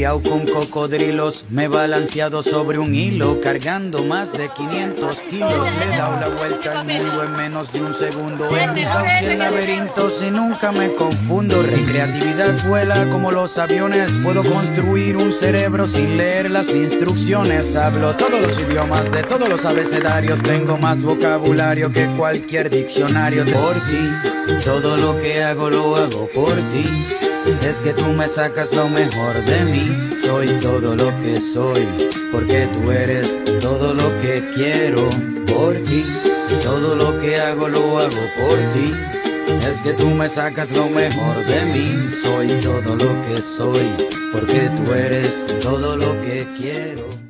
criado con cocodrilos, me he balanceado sobre un hilo, cargando más de 500 kilos. Le he dado la vuelta al mundo en menos de un segundo. He cruzado 100 laberintos y nunca me confundo. Mi creatividad vuela como los aviones. Puedo construir un cerebro sin leer las instrucciones. Hablo todos los idiomas de todos los abecedarios. Tengo más vocabulario que cualquier diccionario. Por ti, todo lo que hago lo hago por ti. Es que tú me sacas lo mejor de mí. Soy todo lo que soy, porque tú eres todo lo que quiero. Por ti, todo lo que hago lo hago por ti. Es que tú me sacas lo mejor de mí. Soy todo lo que soy, porque tú eres todo lo que quiero.